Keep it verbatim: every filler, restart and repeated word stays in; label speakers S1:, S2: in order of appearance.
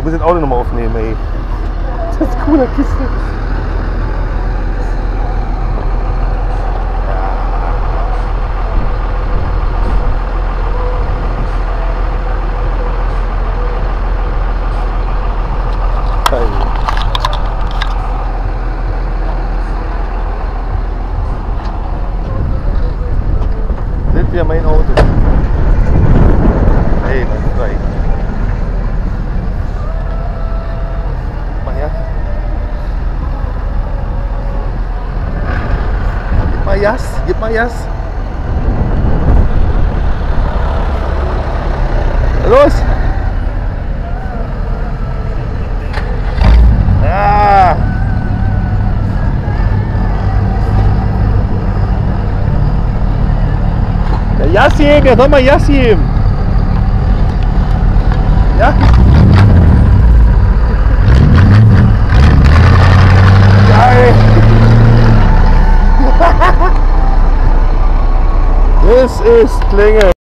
S1: muss jetzt auch nochmal aufnehmen, ey. Das ist eine coole Kiste. Geil. Das ist ja mein Auto. Hey, mein frei. Mal her. Gib mal Jas, gib mal Jas. Los! Ah! Ja, Jas geben, ja, nochmal Jas geben. Ja? Geil! Das ist Klingel.